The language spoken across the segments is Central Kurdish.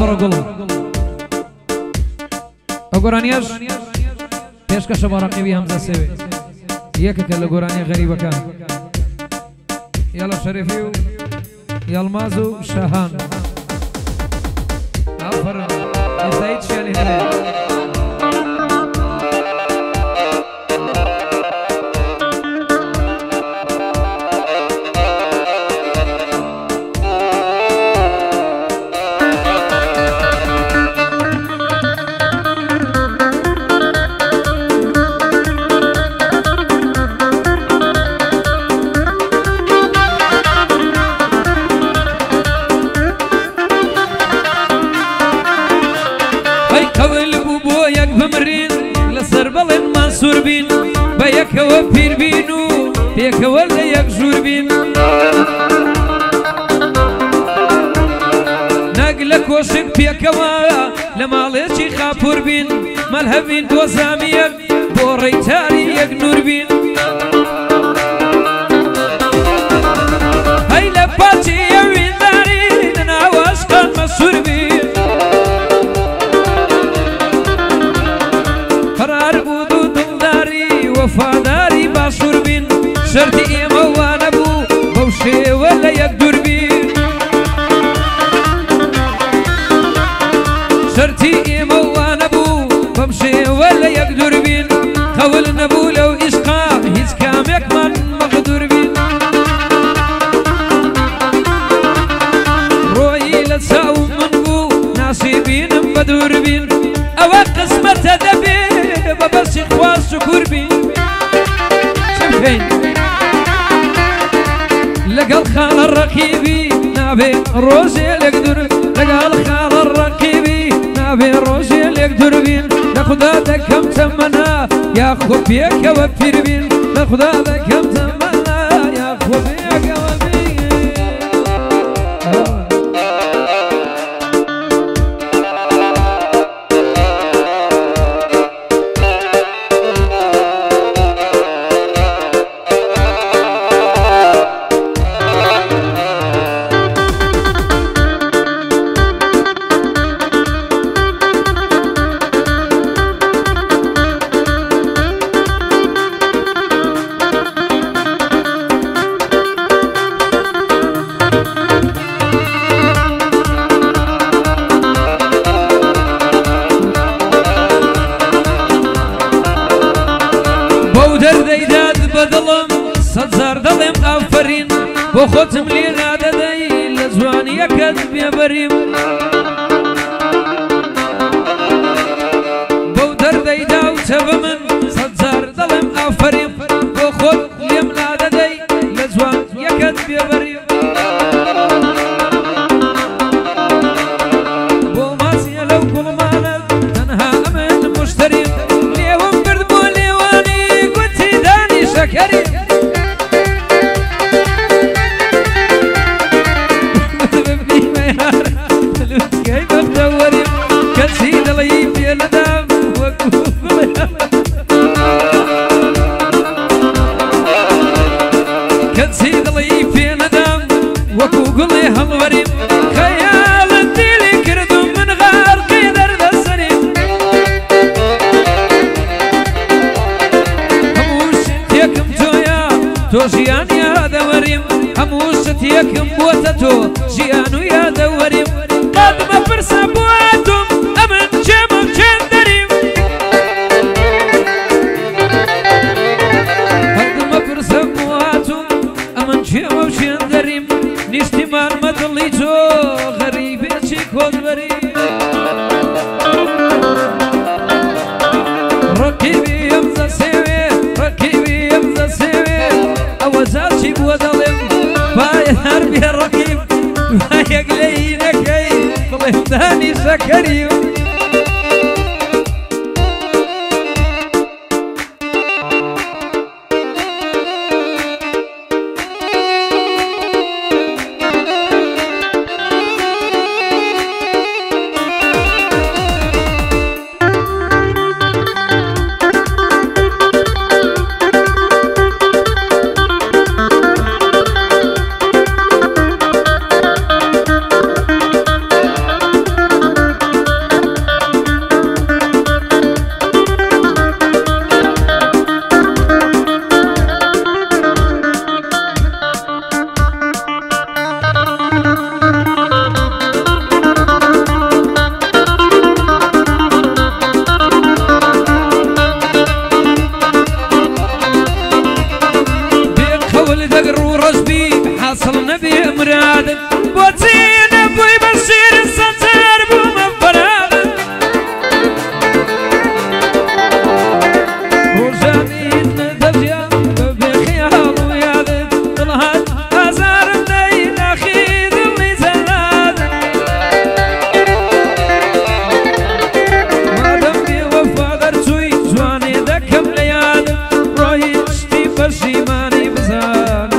کوڕە گوڵم ئەو گۆرانیەش پێشکەشە بە ڕەقیبی هەمزە سێوێ یەکێکە لە گۆرانیە غەریبەکان یاڵە شەریفی و یاڵماز و شەهان ئافرن ئێستا هیچ شیانی هەنێ سوربين بيك وبير بينو بيك ولا يكجور بين نقلك وشك بيك ولا لما ليشي خابور بين ملهبين دوزاميك بوري تاريك نور بين هاي لباتي يوين داري انا واشقان مسور بين قرار وفاداري باشور بين شرطي إيما وانا بو بوشي ولا يقدر بين شرطي إيما وانا بو بوشي ولا يقدر بين خولنا بو لو إشقا هيز كاميك من مقدر بين روحي لتساو من بو ناصبين بدور بين أوا قسمة دبين ببس إخوان شكور بين لقى الخال الرقيبي نابي روزي لقدر لقى الخال الرقيبي نابي روزي لقدر بين ناخذ هذا كم تمنا يا خبيك وبير بين ناخذ هذا كم تمنا يا خبيك وبير وخوتم لي غادة داي لزواني يكذب يا بريم بودر داي داو تبمن صدزار ظلم أفريم وخوت لي ملادة داي لزوان يكذب يا بريم بوماسي لو كل مانا تنها أمن مشتريم ليوم برد بوليواني قلتي داني شكري جيان يا دوريم هموشت يكم بوتتو جيانو يا دوريم قد ما فرسا بواتم امن جمو جندريم قد ما فرسا بواتم امن جمو جندريم نشتي مارمت الليجو غريبي چيكو دوريم رقيبي يمزا سيوي رقيبي يمزا سيوي وزارشي بوزلم باي هربي الرقيب باي قليلكي بلهداني سكريم ولدك رجبي حاصل نبي مراد بوتين ابوي بشير الستار بمفراد وجاني ندفيا بخيال وياد طلعت ازار الليل اخي ذلي زلاد ما دمي وفادر توي جواني دكم لياد روحي اشتي بشيماني بزان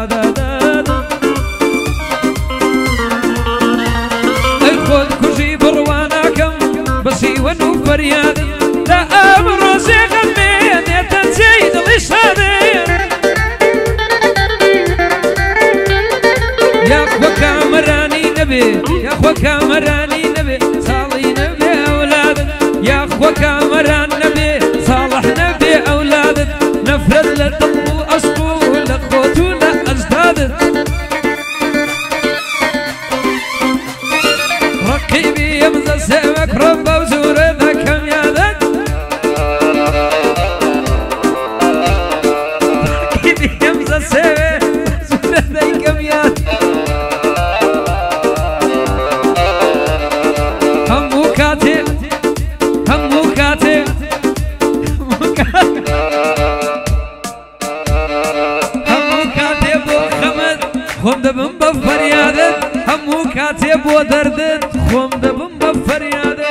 بسي ونو فريادي لا أمر زيغ المين يتنزيد الإشهادي يا أخوة كامراني نبي يا أخوة كامراني نبي صالي نبي أولادك يا أخوة كامران نبي صالح نبي أولادك نفرد للطب وأشقو لأخوتنا أجدادك رقيبي يمزل سيبك ربا وزورنا كم يادك رقيبي يمزل سيبك وزورنا كم يادك همو كاتب همو كاتب همو كاتب وخمد خم دبن بفريادك همو كاتب ودردد خم دبن بفريادك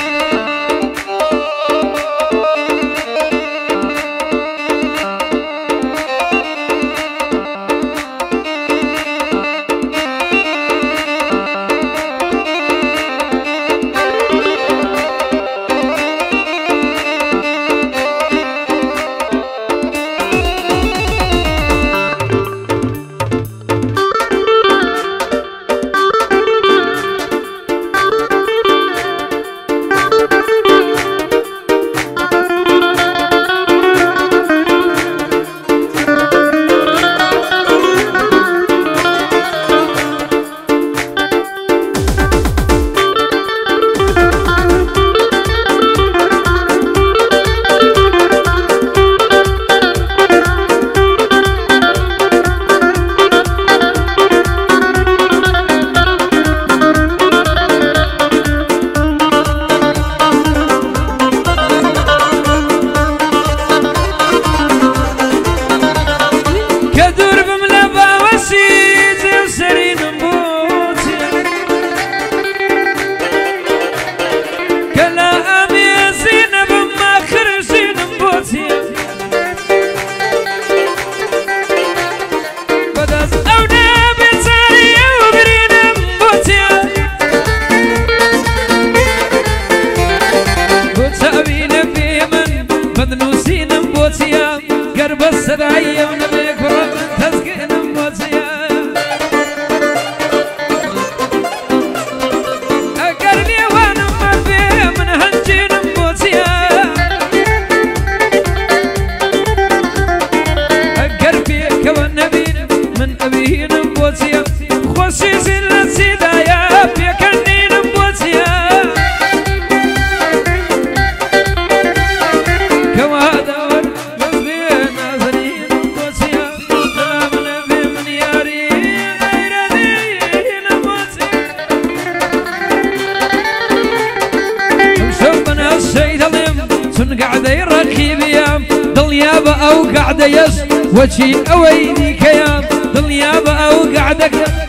وشي أوي دي كيام ضليابة أو قعدك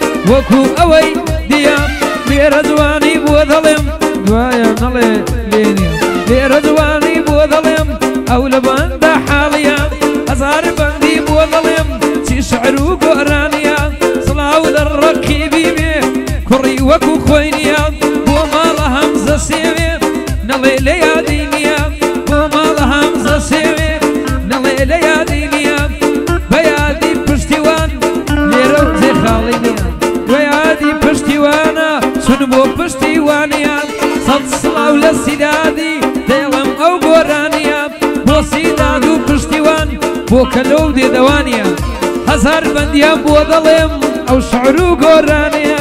وكو أوي ديام بيرزواني بوظلم دوايا نلي لينيا بيرزواني بوظلم أو لبان دا حاليا أزار بندي بوظلم شي شعرو قرانيا صلاو للركيبي كري وكو خوينيا ومال همزة سيمي نلي ليا دينيا ومال همزة سيمي نلي ليا دينيا بيادي بشتوان ليرو زي خالينيا ويادي بشتوانا سنبو بشتوانيا صد صلاو للسيدادي ديلم أو قرانيا بو سيدادو بشتوان بو كلو دي دوانيا هزار بنديا بو ظلم أو شعرو قرانيا